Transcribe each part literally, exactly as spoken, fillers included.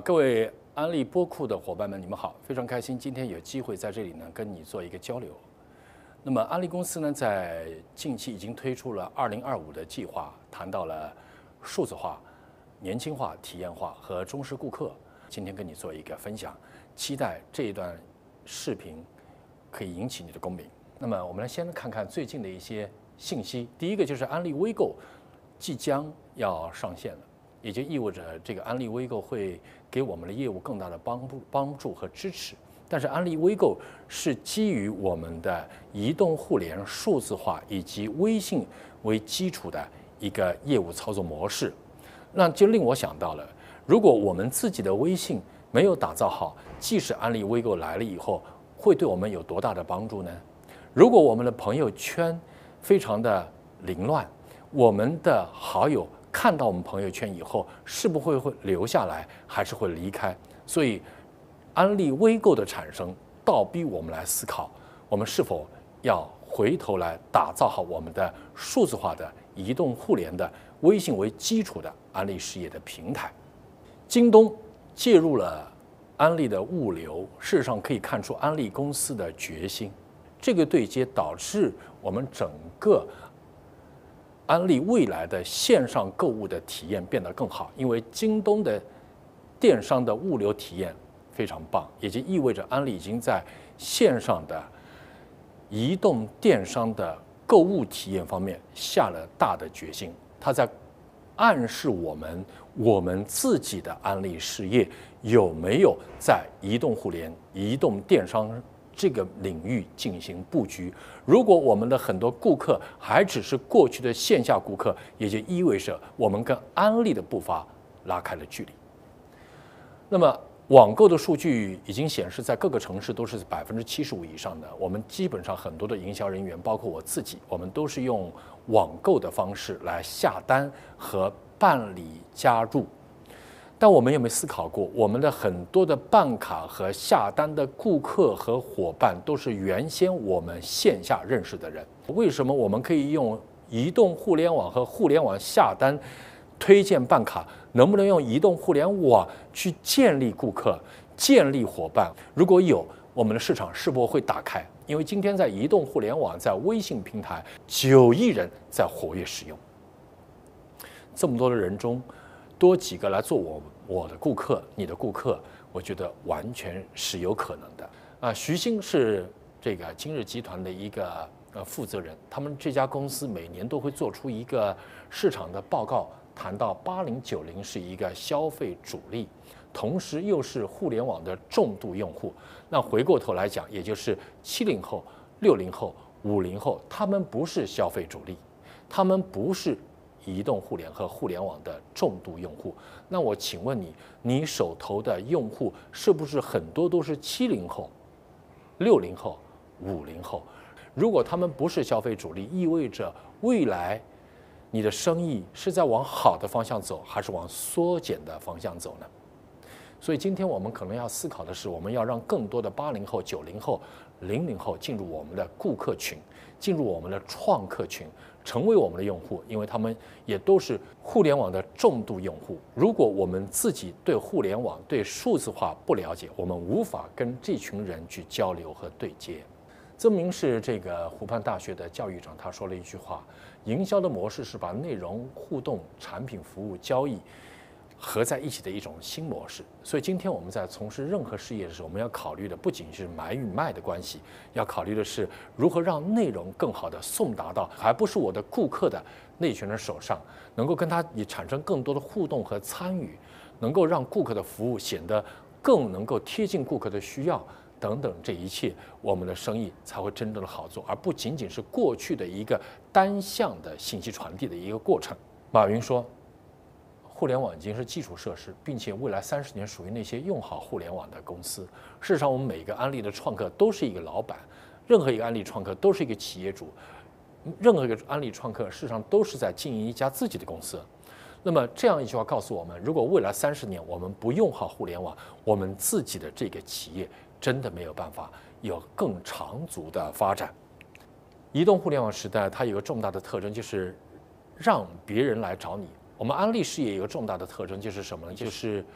各位安利播库的伙伴们，你们好，非常开心今天有机会在这里呢跟你做一个交流。那么安利公司呢，在近期已经推出了二零二五的计划，谈到了数字化、年轻化、体验化和忠实顾客。今天跟你做一个分享，期待这一段视频可以引起你的共鸣。那么我们来先看看最近的一些信息。第一个就是安利微购即将要上线了。也就意味着这个安利微购会给我们的业务更大的帮助、帮助和支持。但是安利微购是基于我们的移动互联数字化以及微信为基础的一个业务操作模式，那就令我想到了，如果我们自己的微信没有打造好，即使安利微购来了以后，会对我们有多大的帮助呢？如果我们的朋友圈非常的凌乱，我们的好友看到我们朋友圈以后，是不会会留下来，还是会离开？所以，安利微购的产生，倒逼我们来思考，我们是否要回头来打造好我们的数字化的移动互联的微信为基础的安利事业的平台。京东介入了安利的物流，事实上可以看出安利公司的决心。这个对接导致我们整个安利未来的线上购物的体验变得更好，因为京东的电商的物流体验非常棒，也就意味着安利已经在线上的移动电商的购物体验方面下了大的决心。它在暗示我们，我们自己的安利事业有没有在移动互联、移动电商这个领域进行布局。如果我们的很多顾客还只是过去的线下顾客，也就意味着我们跟安利的步伐拉开了距离。那么网购的数据已经显示，在各个城市都是百分之七十五以上的。我们基本上很多的营销人员，包括我自己，我们都是用网购的方式来下单和办理加入。但我们有没有思考过，我们的很多的办卡和下单的顾客和伙伴都是原先我们线下认识的人？为什么我们可以用移动互联网和互联网下单推荐办卡？能不能用移动互联网去建立顾客、建立伙伴？如果有，我们的市场是否会打开？因为今天在移动互联网，在微信平台，九亿人在活跃使用，这么多的人中，多几个来做我我的顾客、你的顾客，我觉得完全是有可能的。啊，徐鑫是这个今日集团的一个呃负责人，他们这家公司每年都会做出一个市场的报告，谈到八零九零是一个消费主力，同时又是互联网的重度用户。那回过头来讲，也就是七零后、六零后、五零后，他们不是消费主力，他们不是移动互联和互联网的重度用户。那我请问你，你手头的用户是不是很多都是七零后、六零后、五零后？如果他们不是消费主力，意味着未来你的生意是在往好的方向走，还是往缩减的方向走呢？所以今天我们可能要思考的是，我们要让更多的八零后、九零后、零零后进入我们的顾客群，进入我们的创客群，成为我们的用户，因为他们也都是互联网的重度用户。如果我们自己对互联网、对数字化不了解，我们无法跟这群人去交流和对接。曾明是这个湖畔大学的教育长，他说了一句话：营销的模式是把内容、互动、产品、服务、交易合在一起的一种新模式。所以今天我们在从事任何事业的时候，我们要考虑的不仅是买与卖的关系，要考虑的是如何让内容更好的送达到还不是我的顾客的那群人手上，能够跟他也产生更多的互动和参与，能够让顾客的服务显得更能够贴近顾客的需要。等等，这一切我们的生意才会真正的好做，而不仅仅是过去的一个单向的信息传递的一个过程。马云说，互联网已经是基础设施，并且未来三十年属于那些用好互联网的公司。事实上，我们每个安利的创客都是一个老板，任何一个安利创客都是一个企业主，任何一个安利创客事实上都是在经营一家自己的公司。那么这样一句话告诉我们，如果未来三十年我们不用好互联网，我们自己的这个企业真的没有办法有更长足的发展。移动互联网时代，它有个重大的特征，就是让别人来找你。我们安利事业有个重大的特征，就是什么呢？就是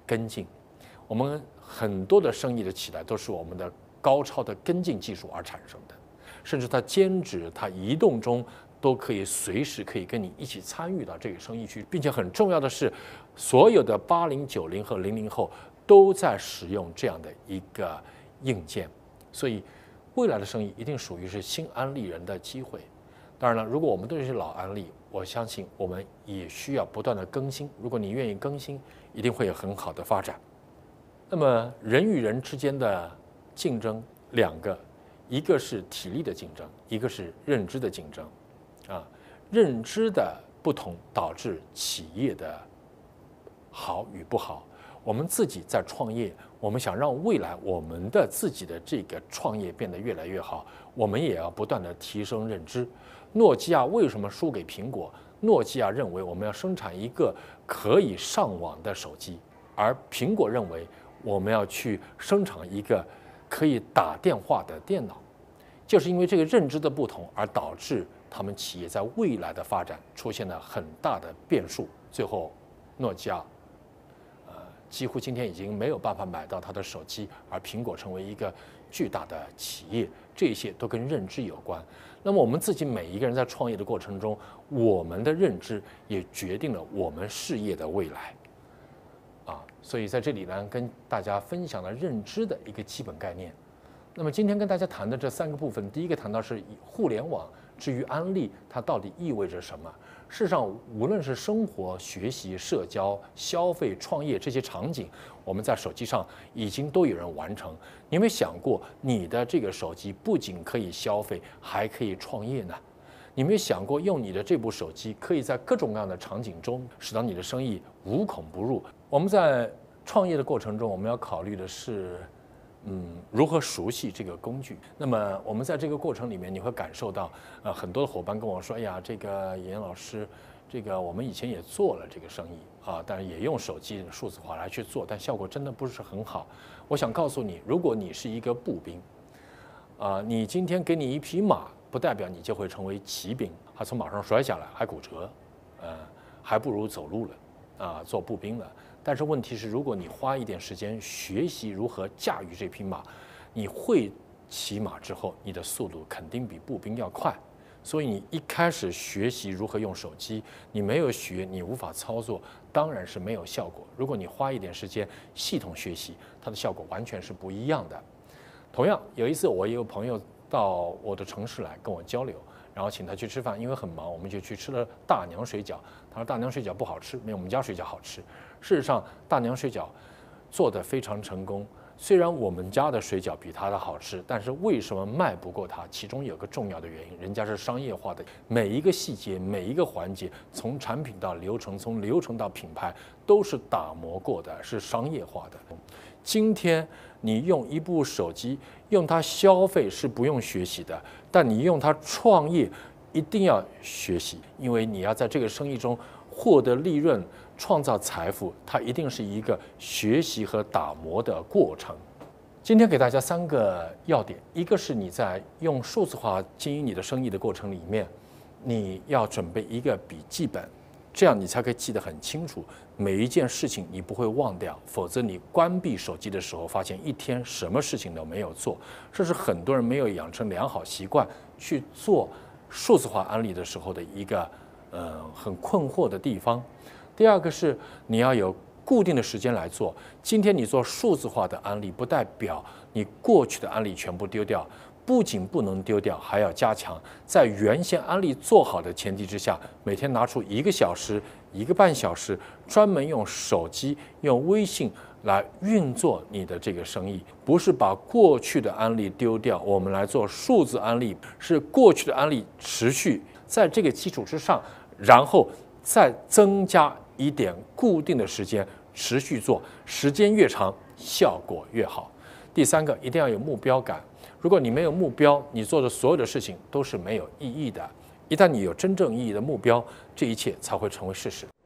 跟进。我们很多的生意的起来都是我们的高超的跟进技术而产生的，甚至它兼职、它移动中都可以随时可以跟你一起参与到这个生意去，并且很重要的是，所有的八零、九零和零零后都在使用这样的一个硬件，所以未来的生意一定属于是新安利人的机会。当然了，如果我们都是老安利，我相信我们也需要不断的更新。如果你愿意更新，一定会有很好的发展。那么人与人之间的竞争两个，一个是体力的竞争，一个是认知的竞争。啊，认知的不同导致企业的好与不好。我们自己在创业，我们想让未来我们的自己的这个创业变得越来越好，我们也要不断的提升认知。诺基亚为什么输给苹果？诺基亚认为我们要生产一个可以上网的手机，而苹果认为我们要去生产一个可以打电话的电脑。就是因为这个认知的不同，而导致他们企业在未来的发展出现了很大的变数。最后，诺基亚，呃，几乎今天已经没有办法买到它的手机，而苹果成为一个巨大的企业，这些都跟认知有关。那么我们自己每一个人在创业的过程中，我们的认知也决定了我们事业的未来。啊，所以在这里呢，跟大家分享了认知的一个基本概念。那么今天跟大家谈的这三个部分，第一个谈到是互联网至于安利，它到底意味着什么？事实上，无论是生活、学习、社交、消费、创业这些场景，我们在手机上已经都有人完成。你有没有想过，你的这个手机不仅可以消费，还可以创业呢？你有没有想过，用你的这部手机，可以在各种各样的场景中，使到你的生意无孔不入？我们在创业的过程中，我们要考虑的是，嗯，如何熟悉这个工具？那么我们在这个过程里面，你会感受到，呃，很多的伙伴跟我说：“哎呀，这个严老师，这个我们以前也做了这个生意啊，但是也用手机数字化来去做，但效果真的不是很好。”我想告诉你，如果你是一个步兵，啊，你今天给你一匹马，不代表你就会成为骑兵，还从马上摔下来，还骨折，呃，还不如走路了，啊，做步兵了。但是问题是，如果你花一点时间学习如何驾驭这匹马，你会骑马之后，你的速度肯定比步兵要快。所以你一开始学习如何用手机，你没有学，你无法操作，当然是没有效果。如果你花一点时间系统学习，它的效果完全是不一样的。同样，有一次我也有朋友到我的城市来跟我交流，然后请他去吃饭，因为很忙，我们就去吃了大娘水饺。他说大娘水饺不好吃，没有我们家水饺好吃。事实上，大娘水饺做得非常成功。虽然我们家的水饺比它的好吃，但是为什么卖不过它？其中有个重要的原因，人家是商业化的，每一个细节、每一个环节，从产品到流程，从流程到品牌，都是打磨过的，是商业化的。今天你用一部手机，用它消费是不用学习的，但你用它创业，一定要学习，因为你要在这个生意中获得利润。创造财富，它一定是一个学习和打磨的过程。今天给大家三个要点，一个是你在用数字化经营你的生意的过程里面，你要准备一个笔记本，这样你才可以记得很清楚，每一件事情你不会忘掉，否则你关闭手机的时候，发现一天什么事情都没有做。这是很多人没有养成良好习惯去做数字化案例的时候的一个呃很困惑的地方。第二个是你要有固定的时间来做。今天你做数字化的案例，不代表你过去的案例全部丢掉，不仅不能丢掉，还要加强。在原先案例做好的前提之下，每天拿出一个小时、一个半小时，专门用手机、用微信来运作你的这个生意，不是把过去的案例丢掉，我们来做数字案例，是过去的案例持续在这个基础之上，然后再增加一点固定的时间持续做，时间越长效果越好。第三个，一定要有目标感。如果你没有目标，你做的所有的事情都是没有意义的。一旦你有真正意义的目标，这一切才会成为事实。